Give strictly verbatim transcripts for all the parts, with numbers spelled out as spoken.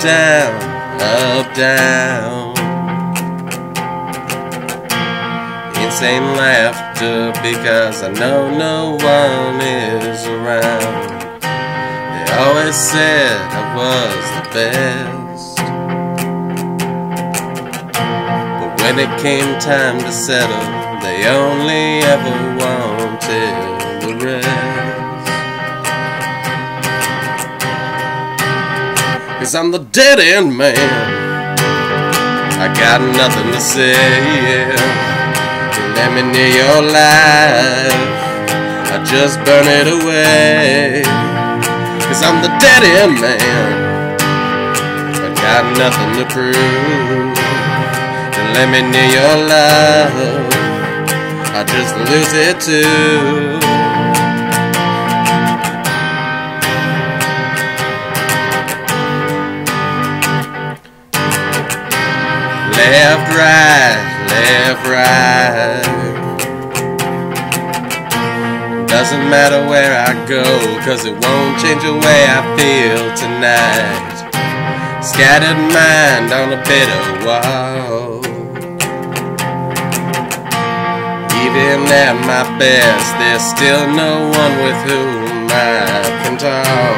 down, up, down. Insane laughter because I know no one is around. They always said I was the best, but when it came time to settle, they only ever wanted the rest. 'Cause I'm the dead-end man, I got nothing to say, yeah. Let me near your life, I just burn it away. 'Cause I'm the dead-end man, I got nothing to prove. And let me near your love, I just lose it too. Left, right, left, right. Doesn't matter where I go, 'cause it won't change the way I feel tonight. Scattered mind on a bitter wall. Even at my best, there's still no one with whom I can talk.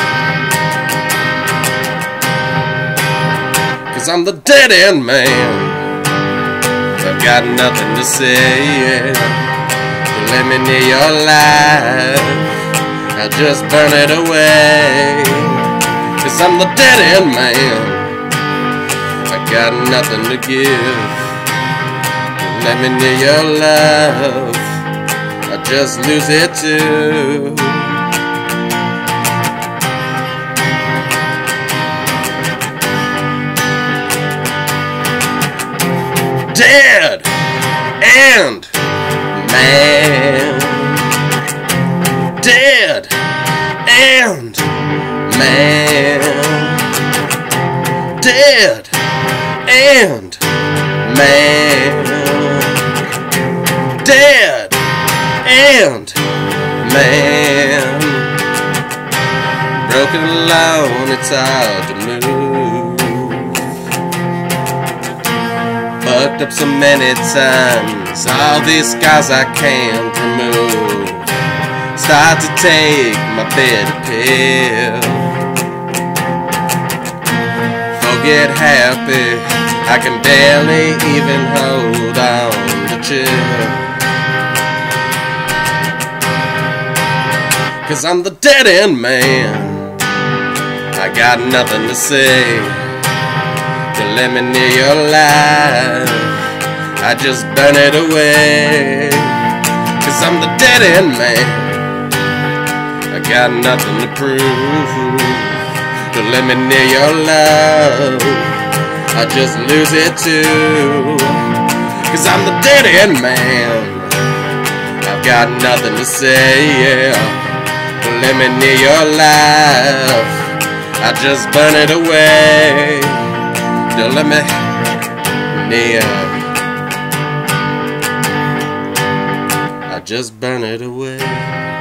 'Cause I'm the dead-end man, I've got nothing to say, yeah. So let me near your life, I'll just burn it away. 'Cause I'm the dead-end man, I got nothing to give. Let me near your love, I just lose it too. Dead and man, dead and man, dead and man, dead and man. Broken alone, it's hard to move. Fucked up so many times, all these scars I can't remove. Start to take my bitter pill. Forget happy, I can barely even hold on to chill. 'Cause I'm the dead-end man, I got nothing to say. To let me near your life, I just burn it away. 'Cause I'm the dead-end man, I got nothing to prove. To let me near your love, I just lose it too. 'Cause I'm the dead-end man, I've got nothing to say, yeah. To let me near your life, I just burn it away. Don't let me near, I just burn it away.